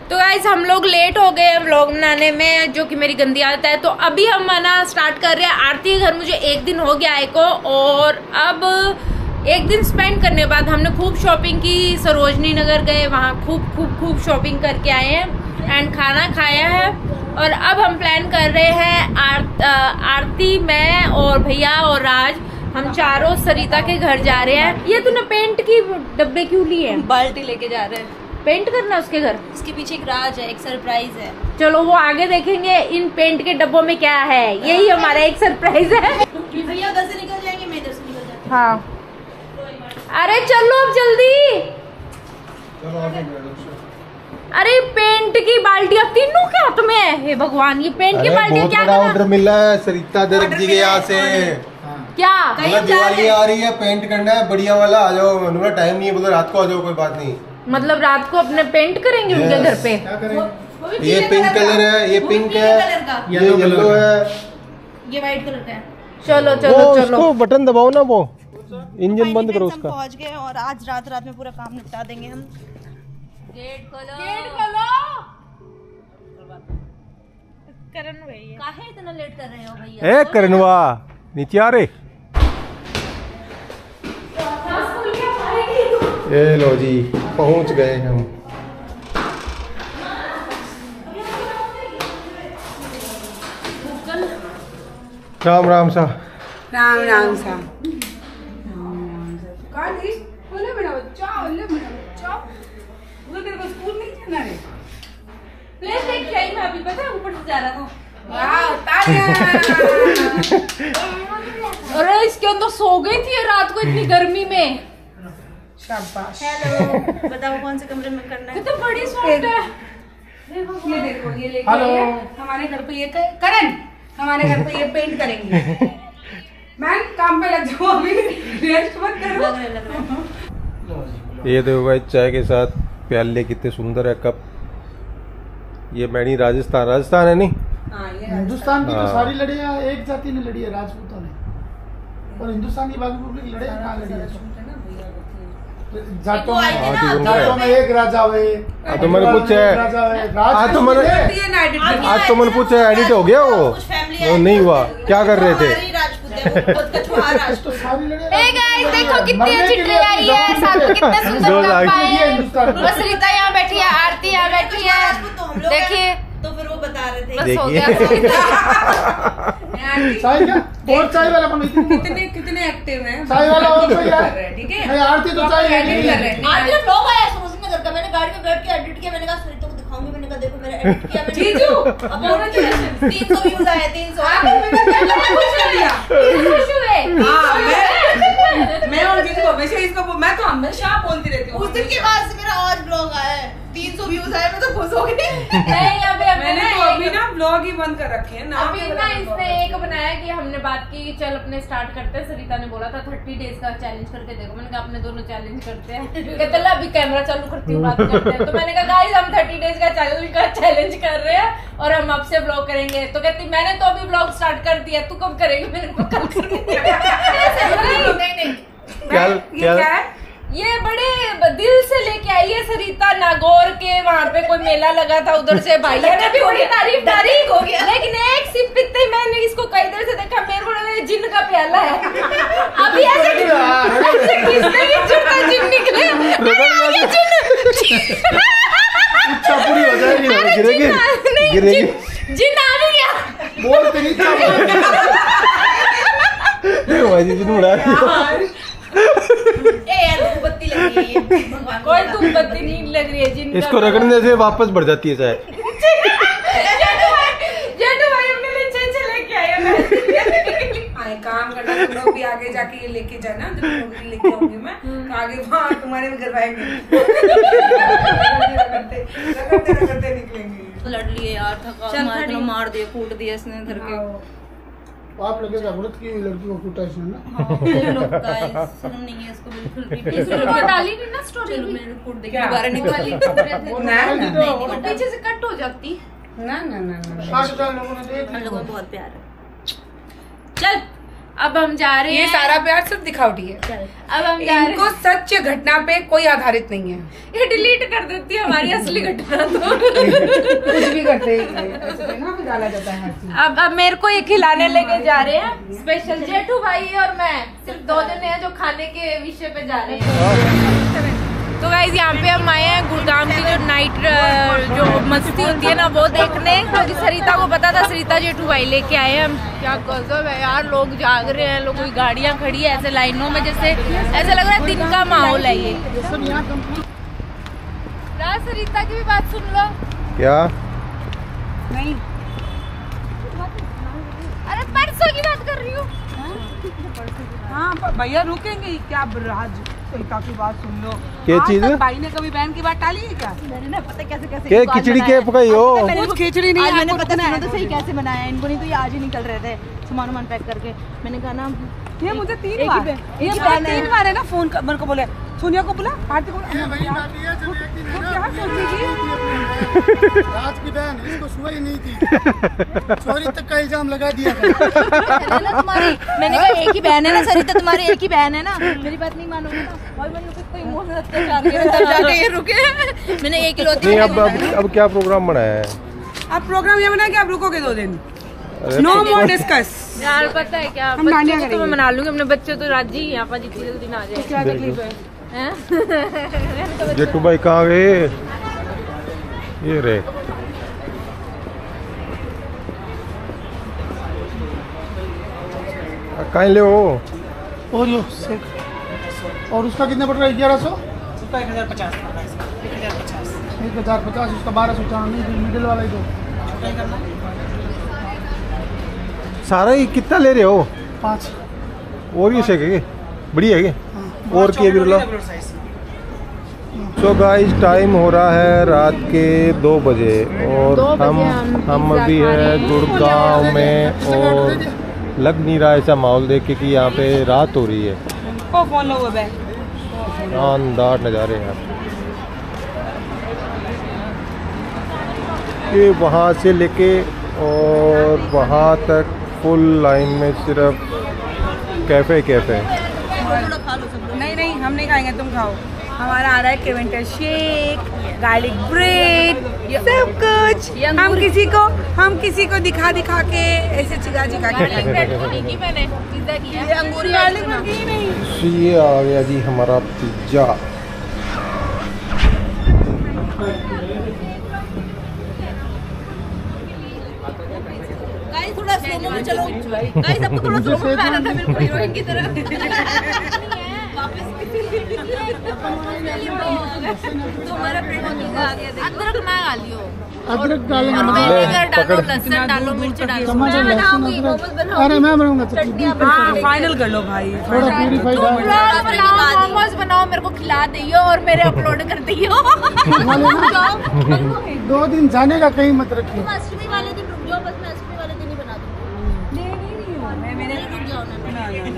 तो गाइस हम लोग लेट हो गए हैं व्लॉग बनाने में, जो कि मेरी गंदी आदत है। तो अभी हम मना स्टार्ट कर रहे हैं। आरती के घर मुझे एक दिन हो गया आए को, और अब एक दिन स्पेंड करने के बाद हमने खूब शॉपिंग की। सरोजनी नगर गए, वहाँ खूब शॉपिंग करके आए हैं एंड खाना खाया है। और अब हम प्लान कर रहे हैं आरती, मैं और भैया और राज, हम चारों सरिता के घर जा रहे हैं। ये तूने पेंट की डब्बे क्यों लिए हैं? बाल्टी लेके जा रहे हैं, पेंट करना उसके घर। उसके पीछे एक राज है, एक सरप्राइज है। चलो वो आगे देखेंगे इन पेंट के डब्बों में क्या है। यही हमारा एक सरप्राइज है। भैया उधर से निकल जाएंगे, मैं इधर से निकल जाऊंगी। हाँ अरे चलो अब जल्दी। अरे पेंट की बाल्टियां तीनों के हाथ में है। हे भगवान, ये पेंट की बाल्टियां क्या करना? ऑर्डर मिला है सरिता दर्द जी के यहाँ से। क्या दिवाली आ रही है, पेंट करना है बढ़िया वाला। आ जाओ, उनका टाइम नहीं है, बोलो रात को आ जाओ, कोई बात नहीं। मतलब रात को अपने पेंट करेंगे उनके घर पे। ये पिंक कलर है, ये पिंक है, ये येलो है, ये व्हाइट कलर का है। चलो चलो चलो, उसको बटन दबाओ ना, वो इंजन बंद करो उसका। पहुंच गए और आज रात में पूरा काम निपटा देंगे हम। गेट खोलो, गेट खोलो। करण भैया काहे इतना लेट कर रहे हो भैया? ए करनवा नीचे आ रे। ये लो जी, पहुंच गए हम। राम राम सा, राम राम सा। स्कूल नहीं जाना रे? प्लेस देख के आई मैं अभी, पता है ऊपर से जा रहा था। अरे इसके अंदर सो गई थी रात को इतनी गर्मी में। शाबाश। हेलो, बताओ कौन से कमरे में करना है? कितनी बड़ी सॉफ्ट है। ये देखो, ये लेके आई है हमारे घर पे। ये करण, हमारे घर पे ये पेंट करेंगे। मैं काम पे लग जाऊँ अभी, रेस्ट मत करो। ये देखो भाई, चाय के साथ प्याले कितने सुंदर है कप। ये मैनी राजस्थान है नहीं? हिंदुस्तान की तो सारी लड़ियां एक जाति ने लड़ी है, राजपूतों ने। और हिंदुस्तान की बाकी पब्लिक लड़े कहाँ लड़ी है? जाटों में एक राजा हुए। तो मैंने पूछा आज तो मैंने पूछा एडिट हो गया वो नहीं हुआ, क्या कर रहे थे? देखो कितनी अच्छी ट्रे आई है, साथ में कितने सुंदर कप आए हैं। बस रीता यहाँ बैठी है, आरती यहाँ बैठी है। देखिए तो फिर वो बता रहे थे। बस हो गया। चाय क्या? और चाय वाला कितने एक्टिव हैं? चाय वाला और कोई यार? ठीक है, नहीं आरती तो चाय एडिट कर रहे हैं। आज जब लोग आया समझने नगर का, मैंने गाड़ी में बैठ के एडिट किया। मैंने कहा सरिता को दिखाऊंगी, मैंने कहा देखो मेरा एडिट किया मैंने। जीजू अपलोड किया, 300 व्यूज आए, 300। खुश हुए। मैं और जीजू हमेशा इसको, मैं तो हमेशा बोलती रहती हूँ। उस दिन के बाद से मेरा आज ब्लॉग आया है, 300 व्यूज आए, मैं तो खुश हो गई। नहीं मैंने तो अभी ना ब्लॉग ही बंद कर रखे हैं ना। अभी ना इसने एक बनाया कि हमने बात की कि चल अपने स्टार्ट करते हैं। सरिता ने बोला था 30 डेज का चैलेंज करके देखो। मैंने कहा अपने दोनों चैलेंज करते हैं। कहते ला अभी कैमरा चालू करती हूँ, बात करते हैं। तो मैंने कहा गाइस हम 30 डेज का चैलेंज कर रहे हैं और हम अब से ब्लॉग करेंगे। तो कहती मैंने तो अभी ब्लॉग स्टार्ट कर दिया, तू कब करेगी? मैंने कहा कल करूंगी। नहीं क्या है? ये बड़े दिल से लेके आई है सरिता। नागौर के वहाँ पे कोई मेला लगा था, उधर से भैया ने भी बड़ी तारीफ हो गया। लेकिन एक सिप पीते ही मैंने इसको कई देर से देखा, मेरे को लगा जिन का प्याला है। अभी ऐसे किसने भी जिन का जिन निकले। इच्छा पूरी हो जाएगी, गिरेगी। जिन आ गया। बोल तेरी इच्छा देखो भाई जिन उड़ा दिया। धूपबत्ती लग रही है, भगवान कोई धूपबत्ती नहीं लग रही है। जिन इसको रगड़ने से वापस बढ़ जाती है चाय। जेठू भाई अपने लिए छे लेके आए। काम करना, तुम लोग भी आगे जाके ये लेके जाना। जब नौकरी लेके आऊंगी मैं तो आगे वहाँ तुम्हारे भी घर आएंगे। रगड़ते निकलेंगे। तो लड़ लिए यार, थका मार दिया, कूट दिया इसने धर के। आप लगेगा व्रत की हुई लड़की को कूटा इसने ना। शर्म नहीं है इसको बिल्कुल भी। डाली नहीं ना स्टोरी, मैंने कूट देखी, दोबारा निकाली। पीछे से कट हो जाती। ना लोगों ने देख हम लोगों को बहुत प्यार है। चल अब हम जा रहे हैं। ये सारा प्यार सिर्फ दिखावटी है। अब हम जा रहे इनको हैं। सच घटना पे कोई आधारित नहीं है। ये डिलीट कर देती है हमारी असली घटना तो। कुछ भी करते हैं ना, डाला जाता है हर चीज। अब मेरे को ये खिलाने लेके जा रहे हैं स्पेशल। जेठू भाई और मैं सिर्फ 2 दिन हैं जो खाने के विषय पे जा रहे हैं। तो गाइज यहाँ पे हम आए हैं गुड़गांव की जो नाइट जो मस्ती होती है ना वो देखने, क्योंकि सरिता को पता था, सरिता जेठू भाई लेके आए हैं हम। क्या गजब है यार, लोग जाग रहे हैं, लोगों की गाड़ियाँ खड़ी है ऐसे लाइनों में, जैसे ऐसा लग रहा है दिन का माहौल है ये। सरिता की भी बात सुन लो। क्या? नहीं, अरे परसों की बात कर रही हूँ। हाँ भैया रुकेंगे क्या? राज सरिता की बात सुन लो। क्या चीज है? भाई ने कभी बहन की बात टाली है क्या? मैंने ना पता कैसे क्या खिचड़ी के पकाई हो? कुछ खिचड़ी नहीं, मैंने आपको पता रखना सुनो है। तो सही कैसे बनाया इनको, नहीं तो ये आज ही निकल रहे थे सामान पैक करके। मैंने कहा ना ये मुझे 3 बार है ना फोन कर, मेरे को बोले सोनिया को बोला, आरती को बोला। क्या सोच रही थी? राज की बहन इसको सुबह ही नहीं थी, चोरी तक का इल्जाम लगा दिया। तुम्हारी, मैंने कहा एक ही बहन है ना सरिता, तुम्हारी एक ही बहन है ना, मेरी बात नहीं मानोगे ना। और मैंने कोई इमोशनल अत्याचार किया, तब जाके ये रुके। मैंने एक ही नहीं, अब क्या प्रोग्राम बनाया है? अब प्रोग्राम ये बना कि आप रुकोगे 2 दिन। No more discuss. यार पता है क्या, हम डांडिया बच्चों को तो करेंगे। मैं मना लूंगी, अपने बच्चे तो राजी हैं यहाँ पर जितनी जल्दी ना आ जाए। क्या तकलीफ है? जेठू भाई कहाँ गए? ये रे कहाँ ले हो? और यो सेक। और उसका कितना पड़ रहा है? 1100 उसका 1050 1050, उसका 1200। नहीं मिडिल वाला ही दो। सारा ही कितना ले रहे हो? 5। और ये शेक है बढ़िया है क्या? और क्या बिरला? सो गाइस टाइम हो रहा है रात के 2 बजे और हम अभी है गुड़गांव में, और लग नहीं रहा ऐसा माहौल देख के कि यहाँ पे रात हो रही है। ओ फोन लो वो बैग। शानदार नज़ारे हैं ये, वहाँ से लेके और वहाँ तक फुल लाइन में सिर्फ कैफ़े। नहीं नहीं, हम नहीं खाएंगे, तुम खाओ। हमारा आ रहा है केवेंटर शेक, गार्लिक ब्रेड, सब कुछ। हम किसी को दिखा के ऐसे चिका के मैंने पिज्जा किया, अंगूरी ये आ गया जी हमारा पिज्ज़ा। गाइस थोड़ा स्लो में चलो। गाइस आपको थोड़ा स्लो में आना था, बिल्कुल हीरोइन की तरह। तुम्हारा फ्रेंड आ गया। अदरक ना डालियो, अदरक डालेंगे। विनेगर डालो, लहसुन डालो, मिर्च डालो। टमाटर, मैं लहसुन, बनाऊंगी, मोमोज अदरक। बनाऊंगी। अरे मैं बनाऊंगा चटनी। हाँ फाइनल कर लो भाई। थोड़ा प्यूरीफाइड डाल। व्लॉग बनाओ, मोमोज बनाओ, मेरे को खिला दियो और मेरे अपलोड कर दियो। 2 दिन जाने का कहीं मत रखिए। तुम अष्टमी वाले दिन रुक जाओ, बस मैं अष्टमी वाले दिन ही बना दूंगी। मैंने रुक जाओ ना।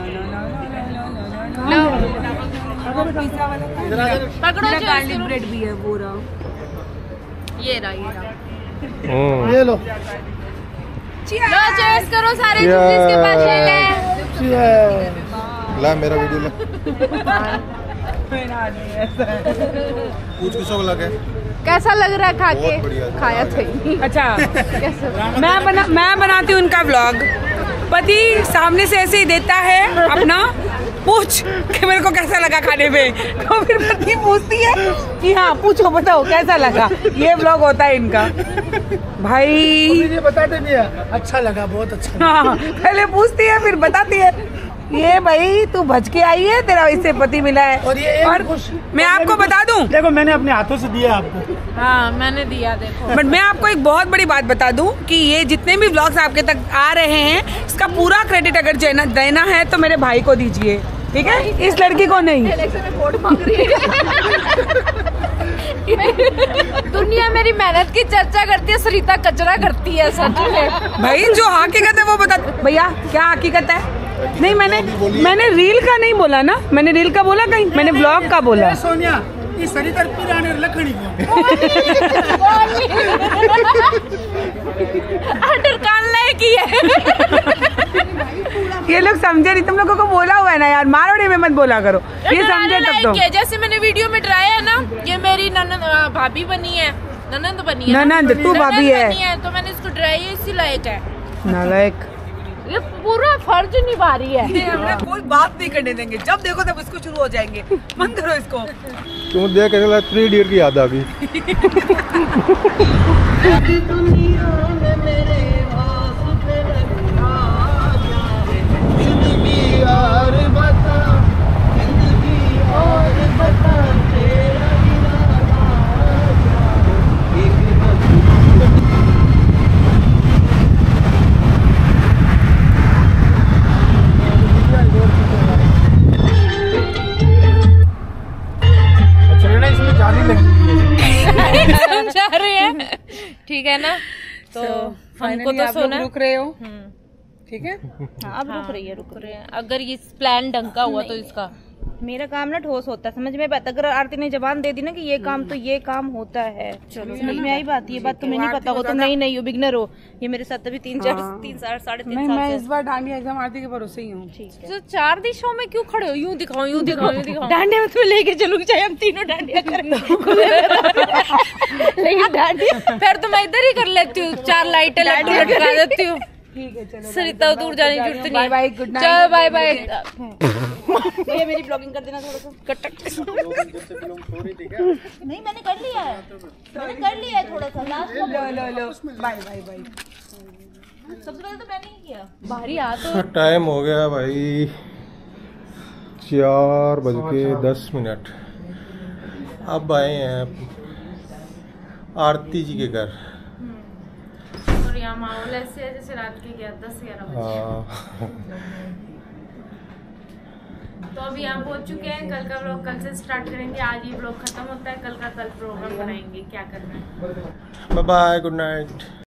पकड़ो जो गार्लिक ब्रेड भी है पूरा। ये रहा। ये लो। लो चेस करो सारे जिसके पास शेक है। Cheers। ला मेरा वीडियो ला। पूछ किसको लगे? कैसा लग रहा है खा के? बहुत बढ़िया। खाया तो ही। अच्छा मैं बनाती हूँ उनका व्लॉग। पति सामने से ऐसे ही देता है अपना पूछ कि मेरे को कैसा लगा खाने में, तो फिर पति पूछती है कि हाँ पूछो बताओ कैसा लगा। ये व्लॉग होता है इनका भाई। ये बताते भी है अच्छा लगा, बहुत अच्छा लगा। हाँ पहले पूछती है फिर बताती है ये भाई तू भज के आई है, तेरा इससे पति मिला है। और ये और मैं आपको बता दूं, देखो मैंने अपने हाथों से दिया आपको। हाँ मैंने दिया, देखो। बट मैं आपको एक बहुत बड़ी बात बता दूं कि ये जितने भी व्लॉग्स आपके तक आ रहे हैं इसका पूरा क्रेडिट अगर देना है तो मेरे भाई को दीजिए, ठीक है? इस लड़की को नहीं। इलेक्शन में वोट मांग रही है। दुनिया मेरी मेहनत की चर्चा करती है, सरिता कचरा करती है सच में। भाई जो हकीकत है वो बता। भैया क्या हकीकत है? नहीं मैंने रील का नहीं बोला ना, मैंने रील का बोला कहीं, मैंने ब्लॉग का बोला। सोनिया ये सरिता पिराने लकड़ी आर्डर कान लायक ही है। ये लोग समझे नहीं, तुम लोगों को बोला हुआ है ना यार, मारवाड़ी में मत बोला करो, ये समझे तब तो। जैसे मैंने वीडियो में डराया है ना, ये मेरी ननद भाभी बनी है, ननद बनी है, ननद तू भाभी है, तो मैंने इसको डराया, इसी लायक है। नालायक, ये पूरा फर्ज निभा रही है। हमने कोई बात नहीं करने देंगे, जब देखो तब इसको शुरू हो जाएंगे, बंद करो इसको। तुम देख के 3 इडियट की याद आ गई। समझा रहे हैं, ठीक है ना? तो हमको तो सोना रुक रहे हो, ठीक है? हाँ, अब रुक रही है, रुक रही है। अगर ये प्लान ढंग का हुआ तो इसका मेरा काम ना ठोस होता है, समझ में बात। अगर आरती ने जबान दे दी ना कि ये काम तो ये काम होता है, चलो समझ में आई बात। ये बात तुम्हें नहीं पता हो, तुम नहीं हो, बिगनर हो। ये मेरे साथ अभी 3 साढ़े 3 साल मैं इस बार डांडिया एग्जाम आरती के भरोसे ही हूँ। ठीक है। तो 4 दिशाओं में क्यों खड़े हो? यूं दिखाओ, यूं दिखाओ, यूं दिखाओ। डांडिया में तुम्हें लेके चलूंगी, चाहे हम तीनों डांडिया करें। लेकिन डांडिया फिर तो मैं इधर ही कर लेती हूँ, 4 लाइटें लटका देती हूँ। ठीक है, चलो सरिता दूर जाने की जरूरत नहीं। Bye bye, good night. चलो बाय बाय। भैया मेरी ब्लॉगिंग कर देना थोड़ा सा। नहीं, मैंने कर लिया है, मैंने कर लिया है थोड़ा सा लास्ट। लो बाय बाय बाय। सबसे पहले तो मैंने ही किया। बाहरी आ तो टाइम हो गया भाई 4:10। अब आए हैं आरती जी के घर। और यहाँ माहौल ऐसे है जैसे रात के 10-11 बजे। हाँ, तो अभी यहाँ पहुँच चुके हैं। कल का व्लॉग कल से स्टार्ट करेंगे, आज ये व्लॉग खत्म होता है, कल का कल प्रोग्राम बनाएंगे क्या करना है। Bye bye, good night.